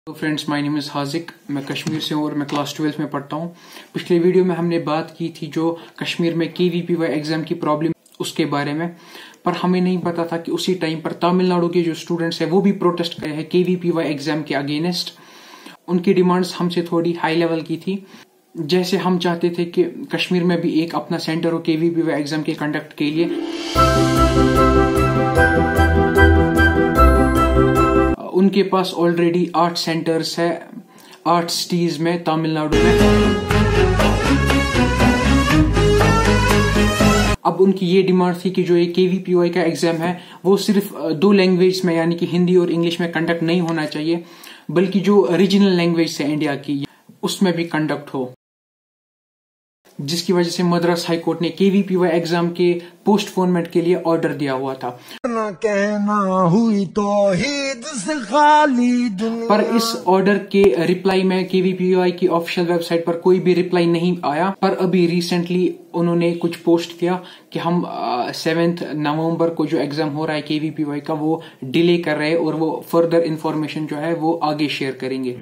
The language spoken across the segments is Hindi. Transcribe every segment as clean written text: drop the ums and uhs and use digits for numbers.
तो friends, my name is Haziq. मैं कश्मीर से हूँ और मैं क्लास 12 में पढ़ता हूँ। पिछले वीडियो में हमने बात की थी जो कश्मीर में KVPY एग्जाम की प्रॉब्लम उसके बारे में, पर हमें नहीं पता था कि उसी टाइम पर तमिलनाडु के जो स्टूडेंट्स हैं वो भी प्रोटेस्ट कर रहे हैं KVPY एग्जाम के अगेंस्ट। उनकी डिमांड्स हमसे थोड़ी हाई लेवल की थी। जैसे हम चाहते थे कि कश्मीर में भी एक अपना सेंटर हो KVPY एग्जाम के कंडक्ट के लिए। उनके पास ऑलरेडी 8 सेंटर्स है 8 सिटीज में तमिलनाडु में। अब उनकी ये डिमांड थी कि जो ये KVPY का एग्जाम है वो सिर्फ 2 लैंग्वेज में यानी कि हिंदी और इंग्लिश में कंडक्ट नहीं होना चाहिए, बल्कि जो रीजनल लैंग्वेज है इंडिया की उसमें भी कंडक्ट हो। जिसकी वजह से मद्रास हाई कोर्ट ने KVPY एग्जाम के पोस्टपोनमेंट के लिए ऑर्डर दिया हुआ था। कहना हुई तौहीद से खाली दुनिया। पर इस ऑर्डर के रिप्लाई में KVPY की ऑफिशियल वेबसाइट पर कोई भी रिप्लाई नहीं आया। पर अभी रिसेंटली उन्होंने कुछ पोस्ट किया कि हम 7 नवंबर को जो एग्जाम हो रहा है KVPY का वो डिले कर रहे हैं और वो फर्दर इंफॉर्मेशन जो है वो आगे शेयर करेंगे।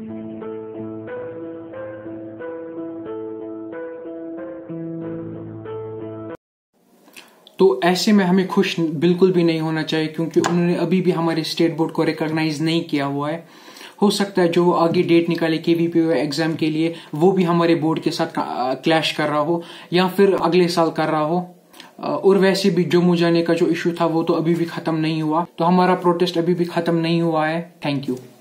तो ऐसे में हमें खुश बिल्कुल भी नहीं होना चाहिए, क्योंकि उन्होंने अभी भी हमारे स्टेट बोर्ड को रिकॉग्नाइज नहीं किया हुआ है। हो सकता है जो वो आगे डेट निकाले KVPY एग्जाम के लिए वो भी हमारे बोर्ड के साथ क्लैश कर रहा हो या फिर अगले साल कर रहा हो। और वैसे भी जम्मू जाने का जो इश्यू था वो तो अभी भी खत्म नहीं हुआ, तो हमारा प्रोटेस्ट अभी भी खत्म नहीं हुआ है। Thank you.